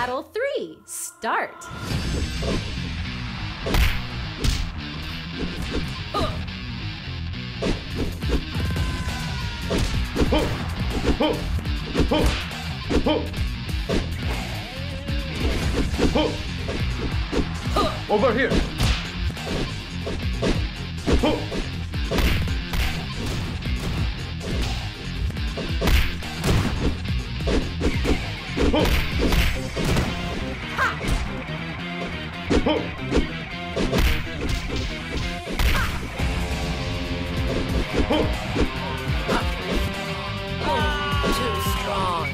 Battle 3, start! Over here! Too strong.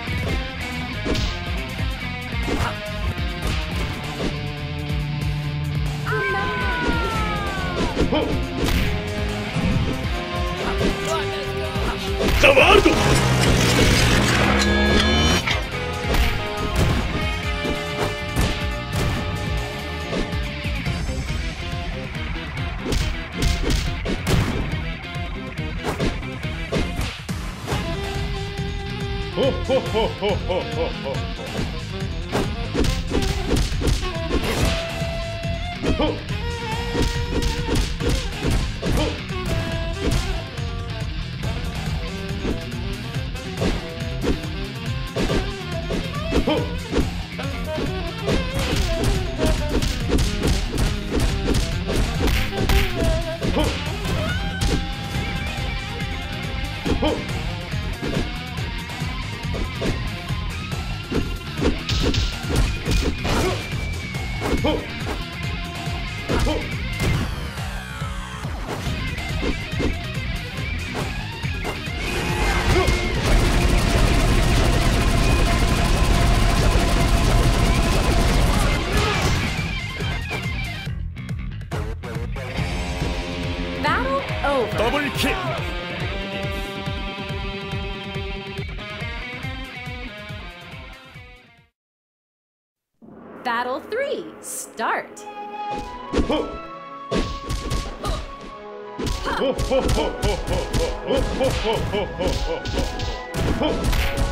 ¡Caballo! Ho, ho, ho, ho, ho, ho, ho. Ho. Battle over. Double kick! Battle 3, start! Ho. Ho, ho, ho, ho, ho, ho, ho, ho, ho, ho, ho, ho.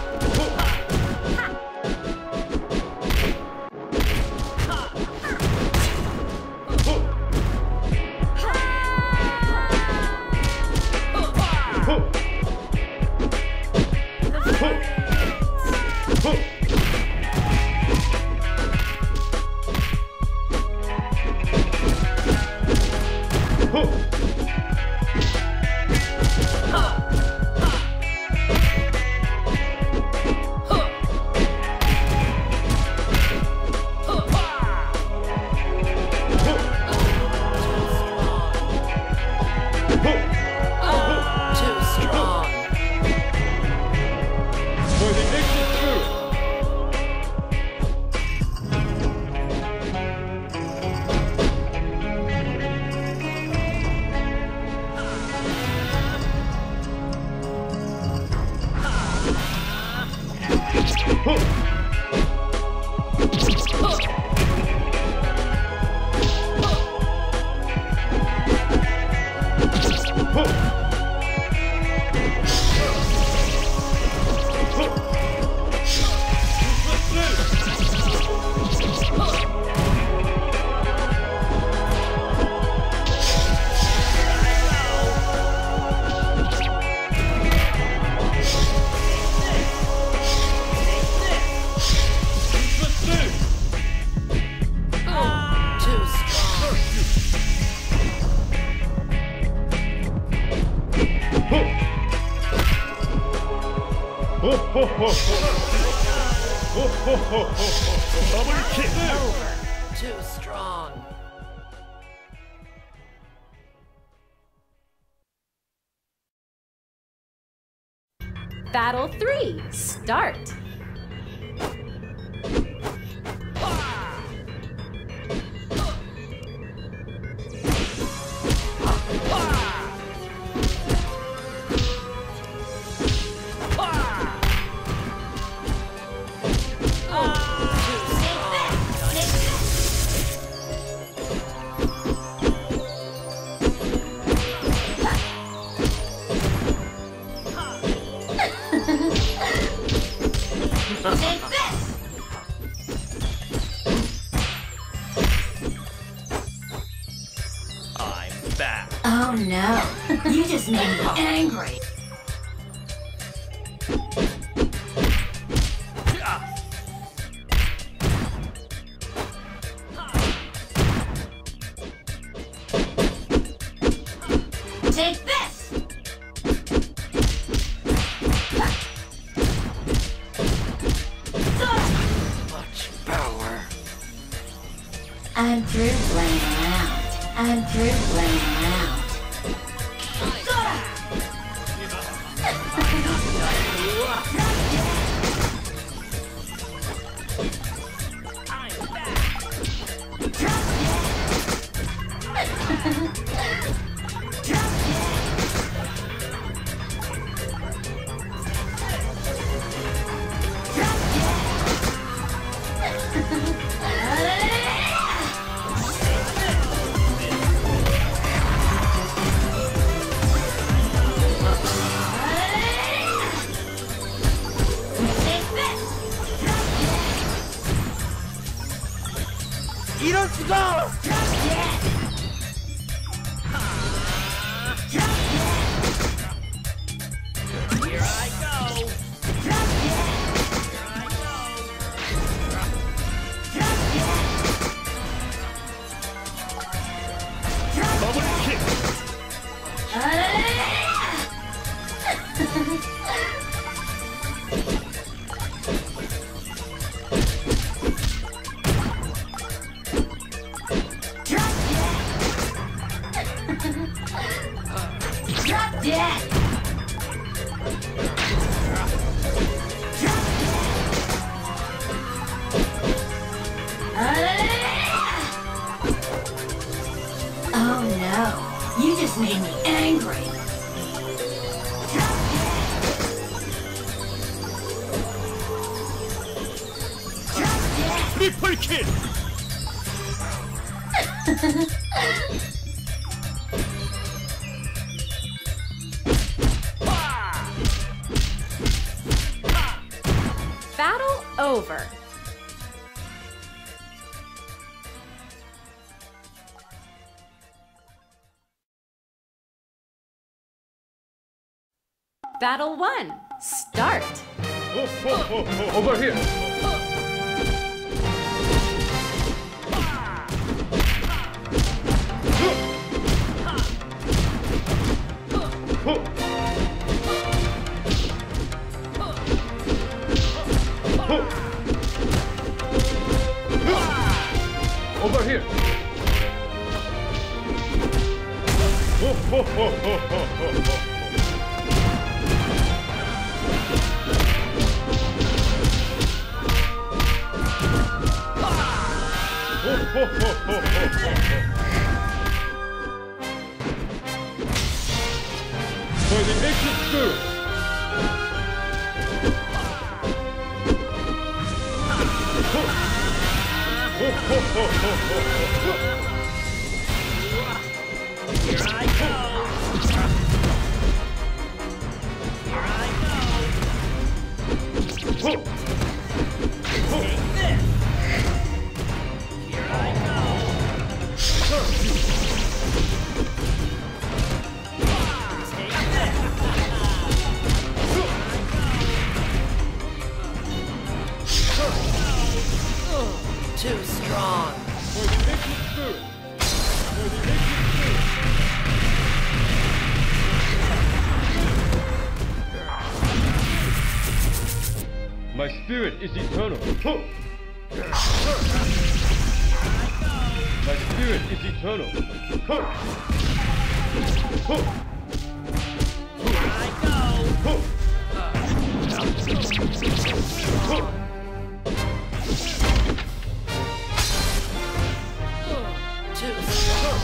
Double kick! Over. Too strong. Battle 3, start! Take this! just made me angry. Take this! Much power. I'm through playing around. I'm through playing around. 이럴 수가! Here I go. 더블 킥. Drop dead! Oh no, you just made me angry. 트리플 킥. Battle over. Battle 1. Start. Over here. Over here. For the exit spirit. Here I go. Here I go. Take this. Here I go. Take this. Too strong. For the exit spirit. For the exit spirit. My spirit is eternal. My spirit is eternal. Too strong.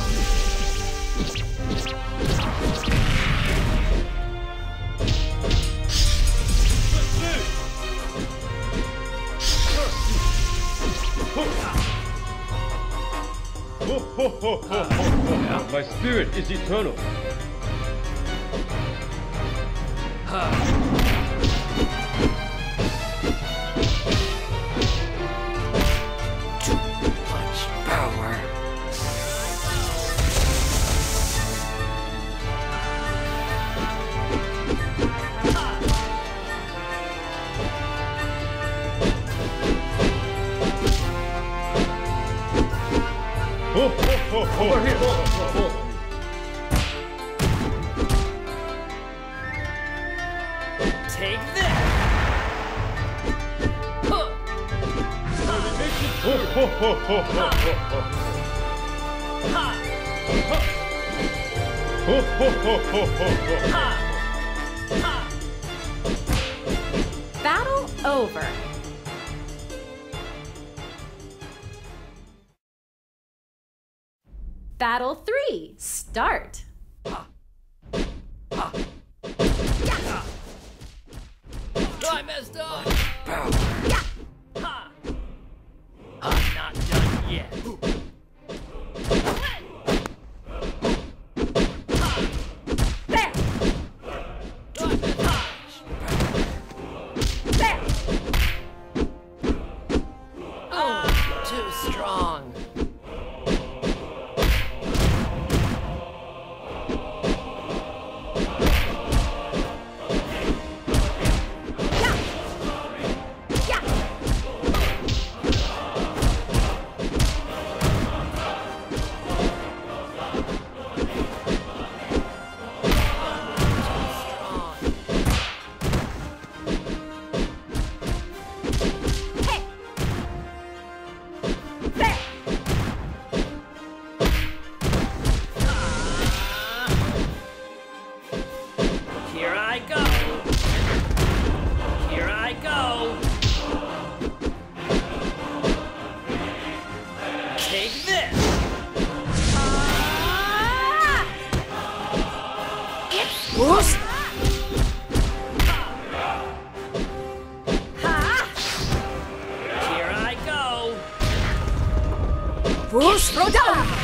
My spirit is eternal. Too much power. Over here. Take this! Huh. Ha! Ha! Ha! Battle over. Battle 3, start. I messed up! Ha! I'm not done yet. There! There! Too strong. Here I go. Here I go. Take this. Whoosh! Here I go. Whoosh! Throw down!